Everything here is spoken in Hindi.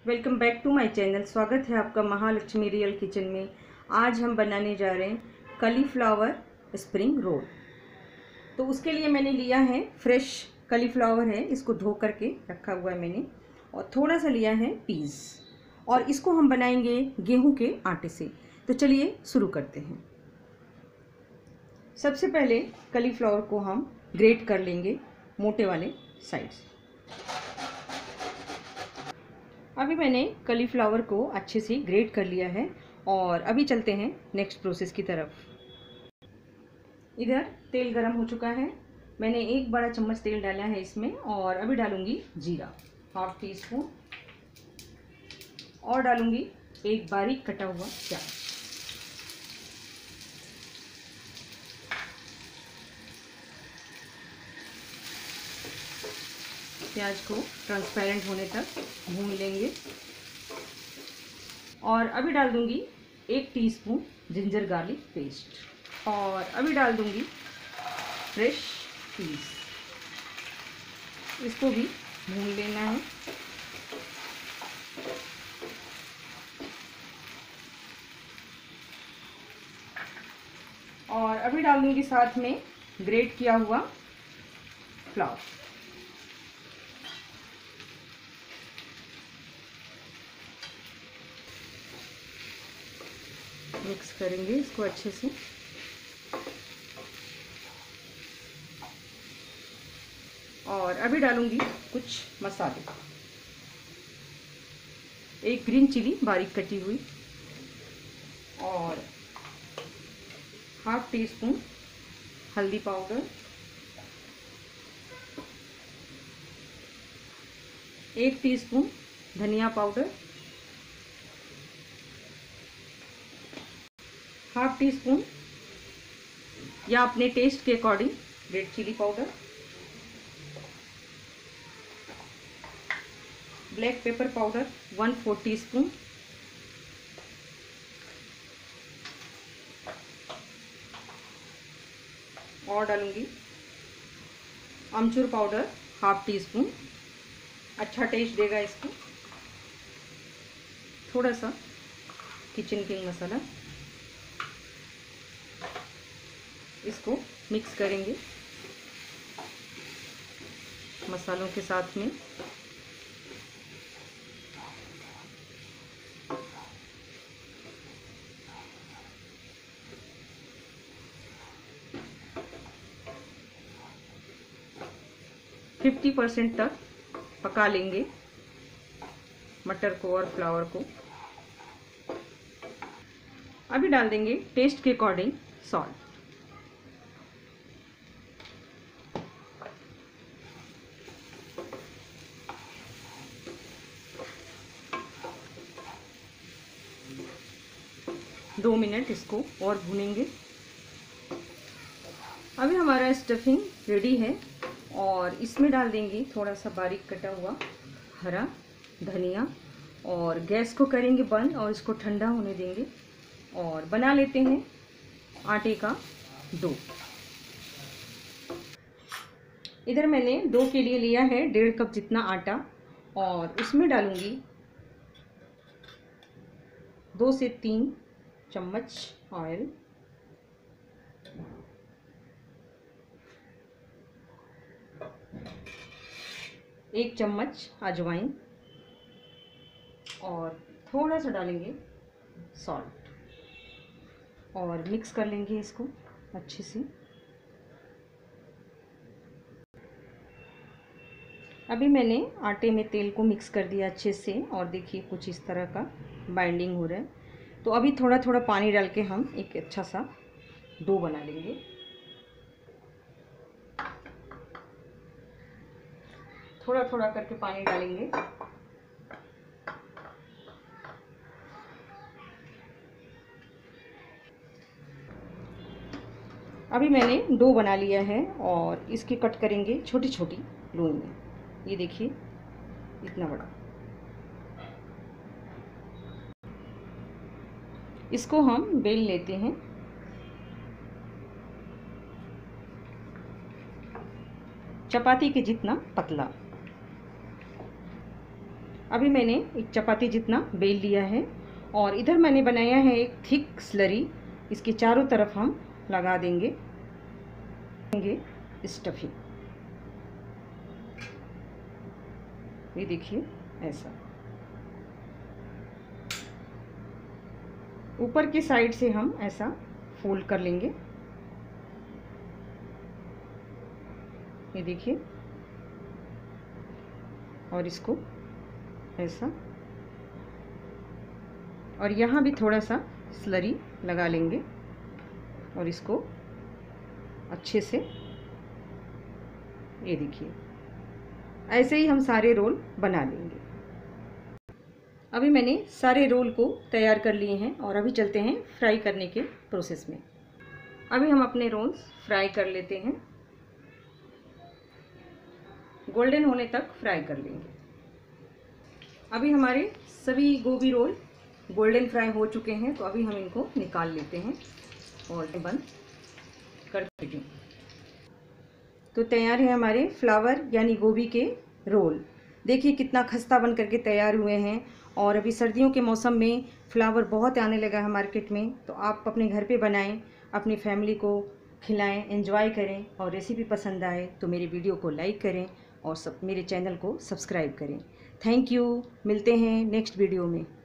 Welcome back to my channel. स्वागत है आपका महालक्ष्मी रियल किचन में। आज हम बनाने जा रहे हैं कलीफ्लावर स्प्रिंग रोल। तो उसके लिए मैंने लिया है फ्रेश कलीफ्लावर है, इसको धो करके रखा हुआ है मैंने, और थोड़ा सा लिया है पीस, और इसको हम बनाएंगे गेहूं के आटे से। तो चलिए शुरू करते हैं। सबसे पहले कलीफ्लावर को हम ग्रेट कर लेंगे मोटे वाले साइड से। अभी मैंने कलीफ्लावर को अच्छे से ग्रेट कर लिया है और अभी चलते हैं नेक्स्ट प्रोसेस की तरफ। इधर तेल गरम हो चुका है, मैंने 1 बड़ा चम्मच तेल डाला है इसमें, और अभी डालूंगी जीरा ½ टीस्पून, और डालूंगी एक बारीक कटा हुआ प्याज। प्याज को ट्रांसपेरेंट होने तक भून लेंगे, और अभी डाल दूंगी 1 टीस्पून जिंजर गार्लिक पेस्ट, और अभी डाल दूंगी फ्रेश पीस। इसको भी भून लेना है। और अभी डाल दूंगी साथ में ग्रेट किया हुआ फ्लावर। मिक्स करेंगे इसको अच्छे से। और अभी डालूंगी कुछ मसाले। 1 ग्रीन चिली बारीक कटी हुई, और ½ टीस्पून हल्दी पाउडर, 1 टीस्पून धनिया पाउडर, ½ टीस्पून या अपने टेस्ट के according red chilli powder, black pepper powder 1/4 teaspoon, और डालूंगी अमचूर पाउडर ½ टीस्पून। अच्छा टेस्ट देगा इसको। थोड़ा सा किचन किंग मसाला, इसको मिक्स करेंगे मसालों के साथ में। और 50% तक पका लेंगे मटर को और फ्लावर को। अभी डाल देंगे टेस्ट के अकॉर्डिंग सॉल्ट। दो मिनट इसको और भूनेंगे। अभी हमारा स्टफिंग रेडी है, और इसमें डाल देंगे थोड़ा सा बारीक कटा हुआ हरा धनिया, और गैस को करेंगे बंद और इसको ठंडा होने देंगे, और बना लेते हैं आटे का डो। इधर मैंने डो के लिए लिया है 1.5 कप जितना आटा, और उसमें डालूंगी 2 से 3 चम्मच ऑयल, 1 चम्मच अजवाइन, और थोड़ा सा डालेंगे सॉल्ट, और मिक्स कर लेंगे इसको अच्छे से। अभी मैंने आटे में तेल को मिक्स कर दिया अच्छे से, और देखिए कुछ इस तरह का बाइंडिंग हो रहा है। तो अभी थोड़ा थोड़ा पानी डाल के हम एक अच्छा सा डो बना लेंगे। थोड़ा थोड़ा करके पानी डालेंगे। अभी मैंने डो बना लिया है, और इसके कट करेंगे छोटी छोटी लोई में। ये देखिए इतना बड़ा। इसको हम बेल लेते हैं। चपाती के जितना पतला। अभी मैंने एक चपाती जितना बेल लिया है और इधर मैंने बनाया है एक थिक स्लरी। इसके चारों तरफ हम लगा देंगे स्टफिंग। ये देखिए ऐसा। ऊपर की साइड से हम ऐसा फोल्ड कर लेंगे। ये देखिए, और इसको ऐसा, और यहाँ भी थोड़ा सा स्लरी लगा लेंगे और इसको अच्छे से, ये देखिए ऐसे ही हम सारे रोल बना लेंगे। अभी मैंने सारे रोल को तैयार कर लिए हैं और अभी चलते हैं फ्राई करने के प्रोसेस में। अभी हम अपने रोल्स फ्राई कर लेते हैं, गोल्डन होने तक फ्राई कर लेंगे। अभी हमारे सभी गोभी रोल गोल्डन फ्राई हो चुके हैं, तो अभी हम इनको निकाल लेते हैं और बंद कर देते हैं। तो तैयार है हमारे फ्लावर यानी गोभी के रोल। देखिए कितना खस्ता बन करके तैयार हुए हैं। और अभी सर्दियों के मौसम में फ्लावर बहुत आने लगा है मार्केट में, तो आप अपने घर पे बनाएं, अपनी फैमिली को खिलाएं, एंजॉय करें। और रेसिपी पसंद आए तो मेरे वीडियो को लाइक करें और मेरे चैनल को सब्सक्राइब करें। Thank you. मिलते हैं नेक्स्ट वीडियो में।